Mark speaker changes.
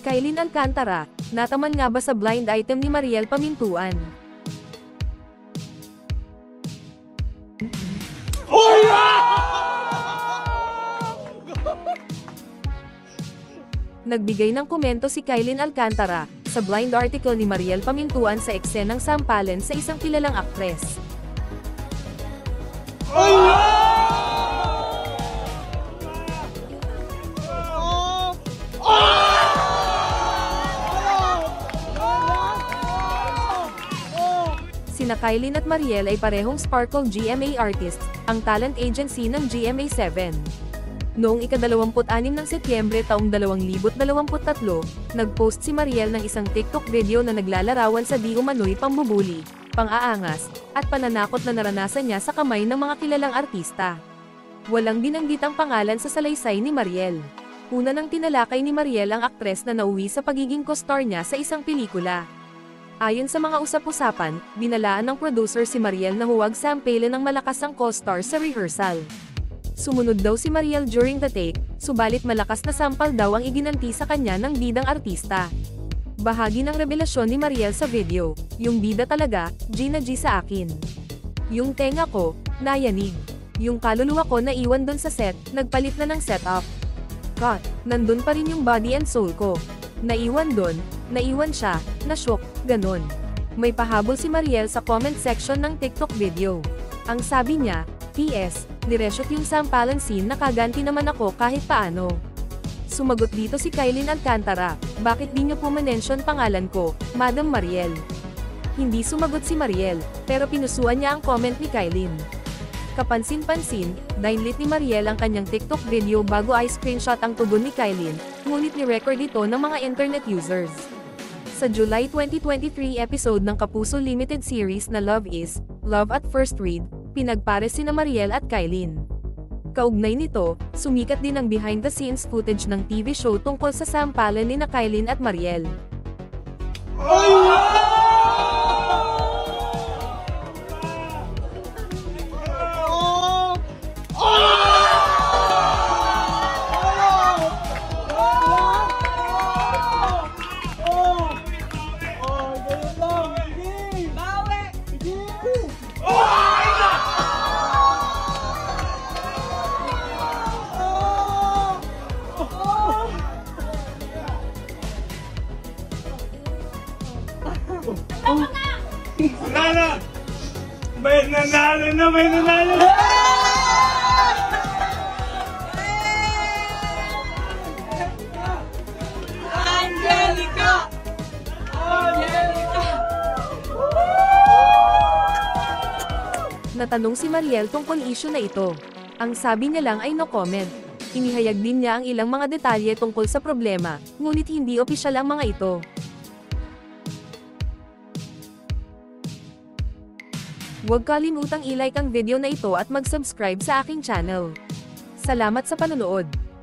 Speaker 1: Kylin Alcantara, nataman nga ba sa blind item ni Mariel Pamintuan? Nagbigay ng komento si Kylin Alcantara sa blind article ni Mariel Pamintuan sa eksenang sampalan sa isang kilalang aktres. Sina Kylin at Mariel ay parehong Sparkle GMA artists, ang talent agency ng GMA7. Noong ika-26 ng Setyembre taong 2023, nag-post si Mariel ng isang TikTok video na naglalarawan sa di umano'y pambubuli, pang-aangas, at pananakot na naranasan niya sa kamay ng mga kilalang artista. Walang binanggit ang pangalan sa salaysay ni Mariel. Una nang tinalakay ni Mariel ang aktres na nauwi sa pagiging co-star niya sa isang pelikula. Ayon sa mga usap-usapan, binalaan ng producer si Mariel na huwag sampilin ng malakas ang co-star sa rehearsal. Sumunod daw si Mariel during the take, subalit malakas na sampal daw ang iginanti sa kanya ng bidang artista. Bahagi ng revelasyon ni Mariel sa video, yung bida talaga, Gina G sa akin. Yung tenga ko, nayanig. Yung kaluluwa ko naiwan dun sa set, nagpalit na ng setup. Cut, nandun pa rin yung body and soul ko. Naiwan dun, naiwan siya, na-shock, ganon. May pahabol si Mariel sa comment section ng TikTok video. Ang sabi niya, PS, nireshoot yung sampalan scene na kaganti naman ako kahit paano. Sumagot dito si Kylin Alcantara, bakit di niyo po mention pangalan ko, Madam Mariel? Hindi sumagot si Mariel, pero pinusuan niya ang comment ni Kylin. Kapansin-pansin, dinelete ni Mariel ang kanyang TikTok video bago ay screenshot ang tugon ni Kylin, ngunit ni-record ito ng mga internet users. Sa July 2023 episode ng Kapuso Limited series na Love Is, Love at First Read, pinagpares sina Mariel at Kylin. Kaugnay nito, sumikat din ang behind-the-scenes footage ng TV show tungkol sa sampalan ni Kylin at Mariel.
Speaker 2: Nanalo! May nanalo na! May nanalo na!
Speaker 3: Angelica! Angelica!
Speaker 1: Natanong si Mariel tungkol issue na ito. Ang sabi niya lang ay no comment. Inihayag din niya ang ilang mga detalye tungkol sa problema, ngunit hindi opisyal ang mga ito. Huwag kalimutang i-like ang video na ito at mag-subscribe sa aking channel. Salamat sa panonood!